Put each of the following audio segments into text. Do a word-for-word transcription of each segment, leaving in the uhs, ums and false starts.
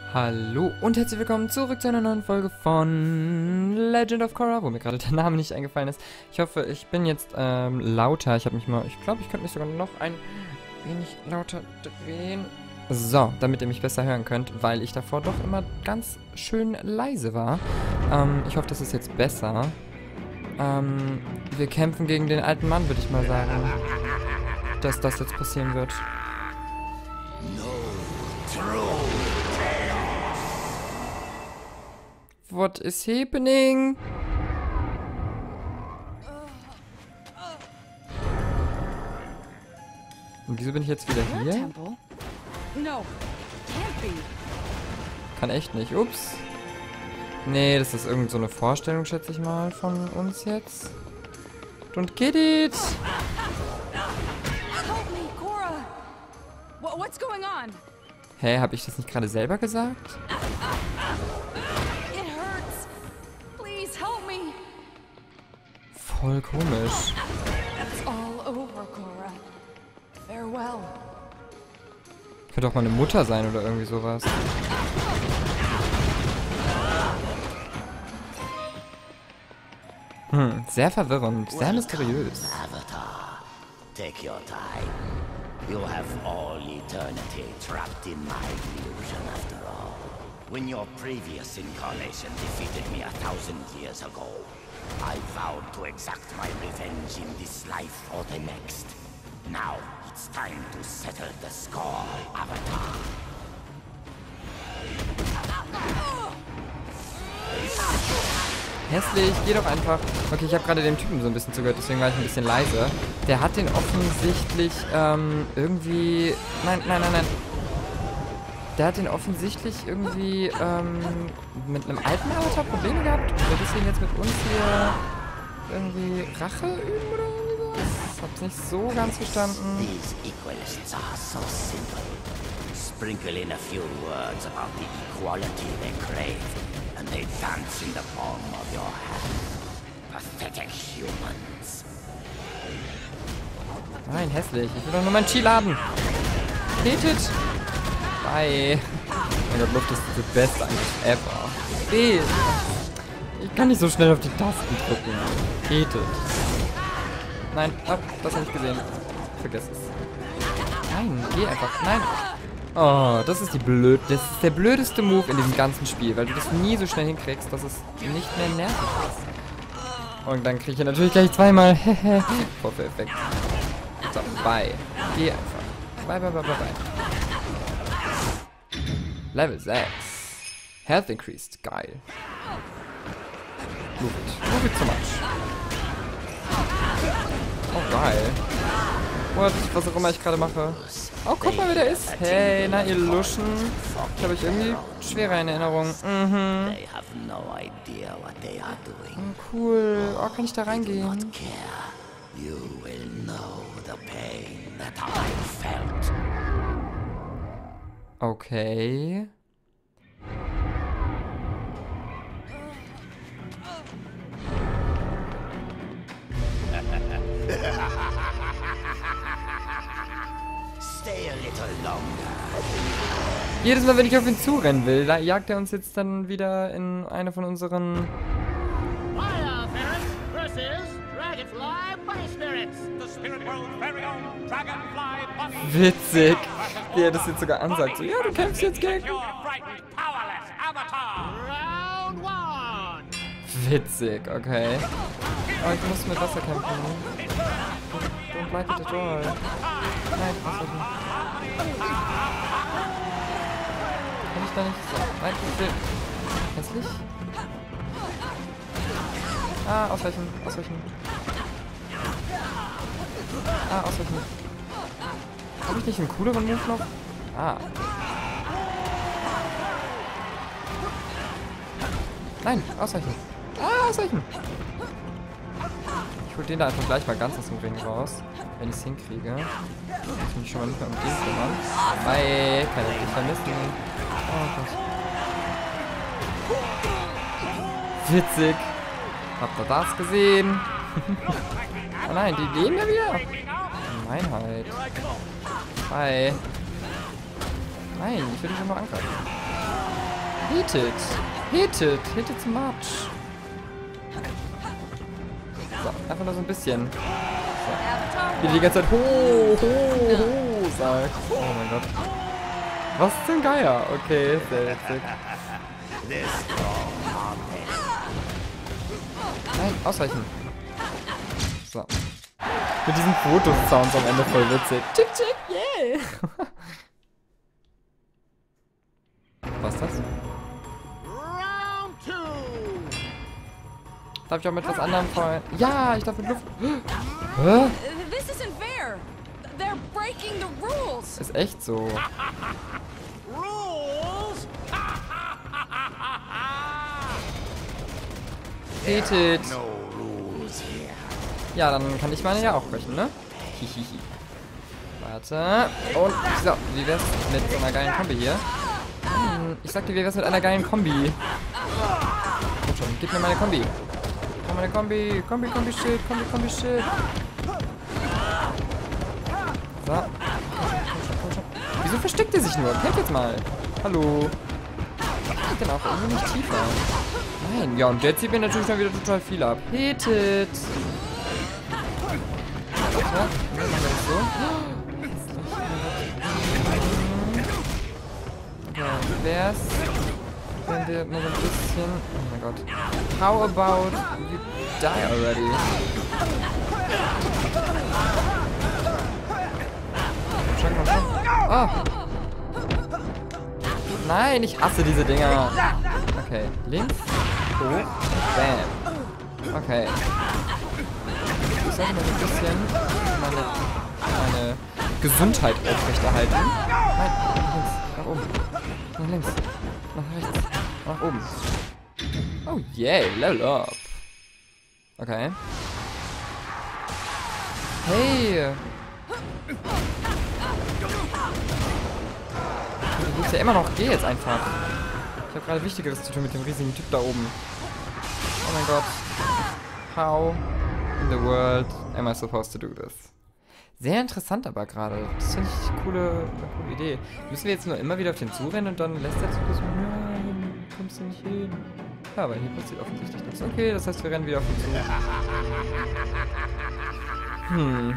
Hallo und herzlich willkommen zurück zu einer neuen Folge von Legend of Korra, wo mir gerade der Name nicht eingefallen ist. Ich hoffe, ich bin jetzt ähm, lauter. Ich habe mich mal, ich glaube, ich könnte mich sogar noch ein wenig lauter drehen. So, damit ihr mich besser hören könnt, weil ich davor doch immer ganz schön leise war. Ähm, ich hoffe, das ist jetzt besser. Ähm, wir kämpfen gegen den alten Mann, würde ich mal sagen, dass das jetzt passieren wird. What is happening? Und wieso bin ich jetzt wieder hier? Kann echt nicht. Ups. Nee, das ist irgend so eine Vorstellung, schätze ich mal, von uns jetzt. Don't get it. Hä, habe ich das nicht gerade selber gesagt? Voll komisch. Könnte auch meine Mutter sein oder irgendwie sowas. Hm, sehr verwirrend, sehr mysteriös. Avatar, take your time. You have all eternity trapped in my illusion after all. When your previous incarnation defeated me a thousand years ago, I vowed to exact my revenge in this life or the next. Now, it's time to settle the score, Avatar. Hässlich, geh doch einfach. Okay, ich habe gerade dem Typen so ein bisschen zugehört, deswegen war ich ein bisschen leise. Der hat den offensichtlich, ähm, irgendwie... Nein, nein, nein, nein. Der hat den offensichtlich irgendwie, ähm, mit einem alten Avatar Probleme gehabt. Und will deswegen jetzt mit uns hier irgendwie Rache üben oder irgendwas? Hab's nicht so ganz verstanden. These equalists are so simple. Sprinkle in a few words about the equality they crave, and they dance in the palm of your hand. Pathetic humans. Nein, hässlich. Ich will doch nur mein Chi laden. Hetet. Bye. Mein Gott, Luft ist das beste eigentlich ever. B. Ich kann nicht so schnell auf die Tasten drücken. Hetet. Nein, ab, das habe ich gesehen. Vergiss es. Nein, geh einfach. Nein. Oh, das ist die blöd. Das ist der blödeste Move in diesem ganzen Spiel, weil du das nie so schnell hinkriegst, dass es nicht mehr nervig ist. Und dann kriege ich natürlich gleich zweimal. Vorführeffekt. So, bye. Geh einfach. Bye, bye, bye, bye, bye. Level sechs. Health increased. Geil. Move it. Move it so much. Oh, geil. What? Was auch immer ich gerade mache. Oh, guck mal, wer der ist. Hey, na, ihr Luschen. Ich habe euch irgendwie schwerer in Erinnerung. Mhm. Oh, cool. Oh, kann ich da reingehen? Okay. Jedes Mal, wenn ich auf ihn zurennen will, da jagt er uns jetzt dann wieder in eine von unseren... Witzig. Wie er das jetzt sogar ansagt. So, ja, du kämpfst jetzt gegen... Witzig, okay. Oh, ich muss mit Wasser kämpfen. Don't like it at all. Nein, was soll ich? Kann ich da nicht... Nein, ich will... Hässlich? Ah, ausweichen, ausweichen. Ah, ausweichen. Habe ich nicht einen cooleren Move noch? Ah. Nein, ausweichen. Ah, ausweichen. Ich hol den da einfach gleich mal ganz aus dem Ring raus, wenn ich es hinkriege. Ich muss mich schon mal nicht mehr um den kümmern. Bye, kann ich dich vermissen. Oh Gott. Witzig. Habt ihr das gesehen? Oh nein, die leben ja wieder. Gemeinheit. Hi. Nein, ich will dich nur angreifen. Hit it. Hit it. Hit it much. So, einfach nur so ein bisschen. So. Wie die ganze Zeit ho, ho, ho sagt. Oh mein Gott. Was ist denn Geier? Okay, sehr witzig. Nein, ausweichen. So. Mit diesen Fotosounds am Ende voll witzig. Chick, chick, yeah. Was ist das? Darf ich auch mit was anderem vorher? Ja, ich darf mit Luft. Hä? This isn't fair. They're breaking the rules. Ist echt so. Rules? Hetet. No rules here. Ja, dann kann ich meine ja auch brechen, ne? Hihihi. Warte. Und so, wie wär's mit so einer geilen Kombi hier? Hm, ich sagte, wie wär's mit einer geilen Kombi? Komm schon, gib mir meine Kombi. Komm, meine Kombi. Kombi, Kombi, Schild. Kombi, Kombi, Schild. So. Komm schon, komm schon. Wieso versteckt er sich nur? Kämpf jetzt mal. Hallo. Geht denn auch irgendwie nicht tiefer? Nein. Ja, und der zieht mir natürlich schon wieder total viel ab. Hittet. Warte. Machen wir das so. Ja, wie wär's, wenn wir mal so ein bisschen... Oh mein Gott. How about you die already? Komm schon, komm schon. Oh. Nein, ich hasse diese Dinger. Okay, links, hoch, bam. Okay. Ich sollte mal so ein bisschen meine, meine Gesundheit aufrechterhalten. Nein, links, nach oben. Nach links, nach rechts, nach oben. Oh yay, level up. Okay. Hey. Du willst ja immer noch, geh jetzt einfach. Ich habe gerade Wichtigeres zu tun mit dem riesigen Typ da oben. Oh mein Gott. How in the world am I supposed to do this? Sehr interessant aber gerade. Das finde ich eine coole, eine coole Idee. Müssen wir jetzt nur immer wieder auf den zurennen und dann lässt er zu so, nein, kommst du nicht hin. Ja, aber hier passiert offensichtlich nichts. Okay, das heißt, wir rennen wieder auf ihn zu. Hm.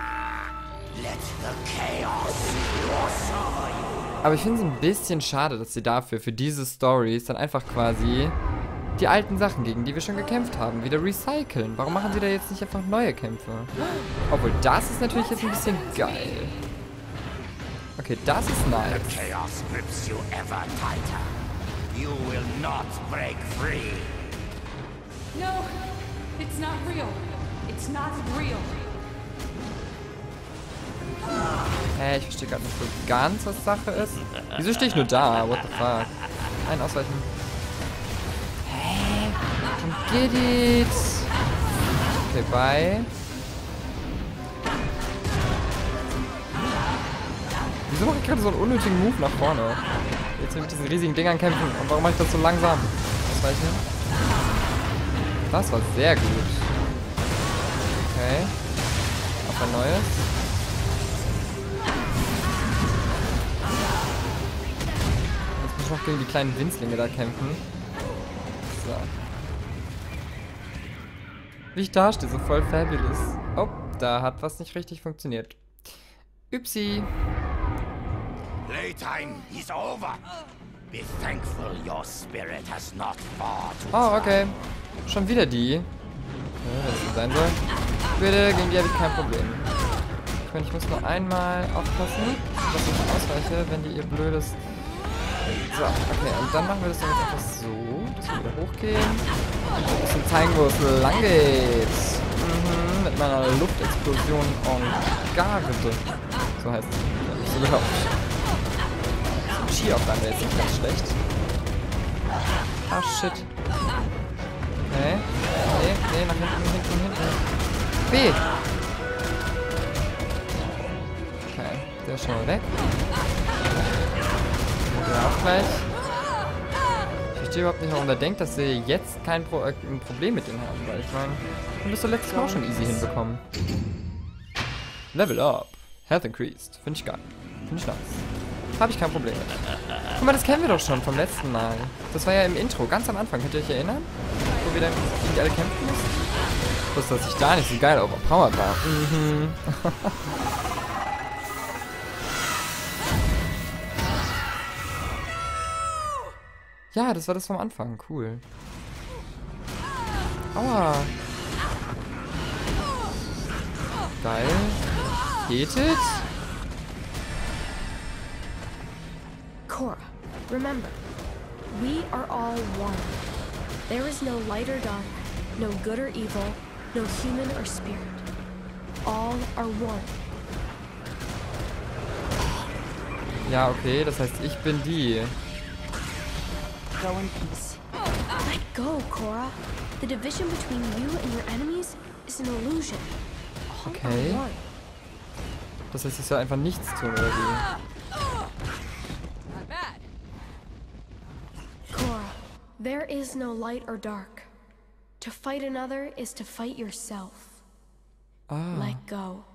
Aber ich finde es ein bisschen schade, dass sie dafür, für diese Stories, dann einfach quasi die alten Sachen, gegen die wir schon gekämpft haben, wieder recyceln. Warum machen sie da jetzt nicht einfach neue Kämpfe? Obwohl, das ist natürlich jetzt ein bisschen geil. Okay, das ist nice. The chaos grips you ever tighter. You will not break free. No, it's not real. It's not real. Hä, ich verstehe gerade nicht so ganz, was Sache ist. Wieso stehe ich nur da? What the fuck? Nein, ausweichen. Hä? Und geht it. Okay, bye. Wieso mache ich gerade so einen unnötigen Move nach vorne? Jetzt mit diesen riesigen Dingern kämpfen. Und warum mache ich das so langsam? Ausweichen. Das war sehr gut. Okay. Auf ein neues. Jetzt muss ich noch gegen die kleinen Winzlinge da kämpfen. So. Wie ich da stehe, so voll fabulous. Oh, da hat was nicht richtig funktioniert. Upsi. Playtime is over. Be thankful your spirit has not fought. Oh, okay. Schon wieder die. Ja, was das sein soll. Bitte, gegen die habe ich kein Problem. Ich meine, ich muss nur einmal aufpassen, dass ich nicht ausweiche, wenn die ihr blödes... So, okay, und dann machen wir das dann jetzt einfach so, dass wir wieder hochgehen. Und ein bisschen zeigen, wo es lang geht. Mhm, mit meiner Luftexplosion en garde. So heißt es. Ja, nicht so gehört. Ski auf einmal ist nicht ganz schlecht. Ah, shit. Okay. Nee, nee, nach hinten, hinten, hinten. B. Okay, der ist schon mal weg. Ja, auch gleich. Ich verstehe überhaupt nicht, warum der denkt, dass wir jetzt kein Pro äh, ein Problem mit denen haben, weil ich meine, wir haben das doch letztes Mal auch schon easy hinbekommen. Level up. Health increased. Finde ich geil. Finde ich nice. Habe ich kein Problem mit. Guck mal, das kennen wir doch schon vom letzten Mal. Das war ja im Intro, ganz am Anfang. Könnt ihr euch erinnern? Wo wir dann gegen die alle kämpfen mussten? Ich wusste, dass ich da nicht so geil overpowered war. Mhm. Ja, das war das vom Anfang. Cool. Aua. Geil. Hetet? Korra, remember, we are all one. There is no light or dark, no good or evil, no human or spirit. All are one. Ja, okay, das heißt, ich bin die. Go in peace. Let go, Korra. The division between you and your enemies is an illusion. All Okay. are one. Das heißt, ich soll einfach nichts tun, oder wie? Not bad. Korra, there is no light or dark. To fight another is to fight yourself. Ah. Let go.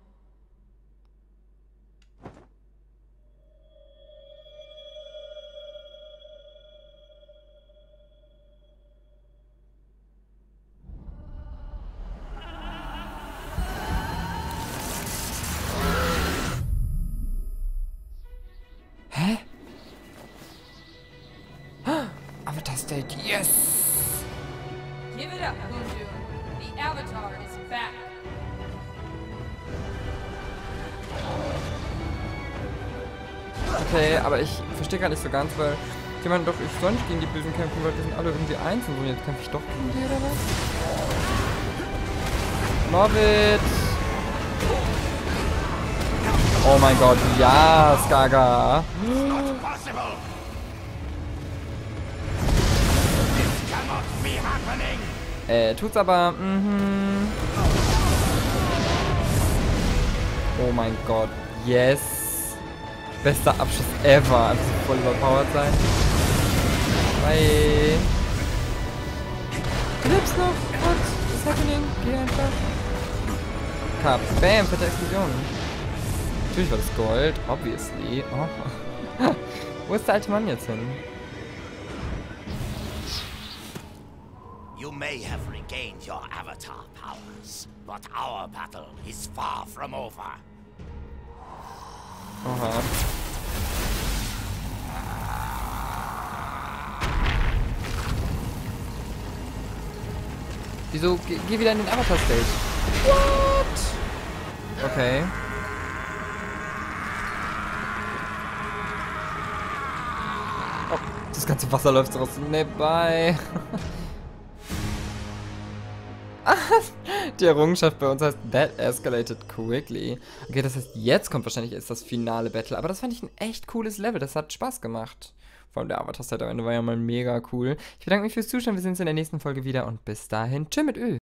Hä? Avatar State, yes! Give it up, Bundu. The Avatar is back. Okay, aber ich verstehe gar nicht so ganz, weil ich meine doch, ich soll nicht gegen die Bösen kämpfen, weil wir sind alle irgendwie eins und so. Jetzt kämpfe ich doch gegen die, oder was? Love it! Oh mein Gott, ja, Skaga! Not possible! This cannot be happening! Äh, tut's aber, mhm. Oh mein Gott, yes! Bester Abschluss ever, einfach so voll überpowered sein. Bye! Du lebst noch? What is happening? Geh einfach. Cup, bam, fette Explosion. Natürlich war das Gold, obviously. Oh. Wo ist der alte Mann jetzt hin? You may have regained your avatar powers, but our battle is far from over. Oha. Wieso? Geh, geh wieder in den Avatar-Stage. What? Okay. Oh, das ganze Wasser läuft so raus. Ne, bye. Die Errungenschaft bei uns heißt That escalated quickly. Okay, das heißt, jetzt kommt wahrscheinlich erst das finale Battle. Aber das fand ich ein echt cooles Level. Das hat Spaß gemacht. Vor allem der Avatar-Set am Ende war ja mal mega cool. Ich bedanke mich fürs Zuschauen. Wir sehen uns in der nächsten Folge wieder. Und bis dahin, tschüss mit Ö.